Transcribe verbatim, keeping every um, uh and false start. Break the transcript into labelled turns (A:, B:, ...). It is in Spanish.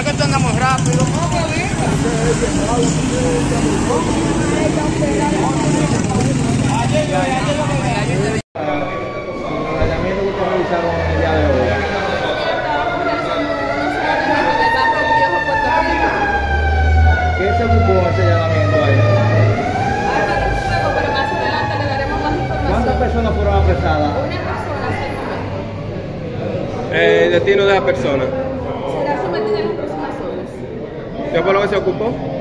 A: que tú andas muy rápido.
B: ¿Qué se ocupó ese allanamiento ahí?
C: Pero más adelante le daremos más información.
B: ¿Cuántas personas fueron apresadas?
C: Una persona hasta el momento.
D: El destino de la persona.
C: Será sometida en las próximas horas.
D: ¿Qué fue lo que se ocupó?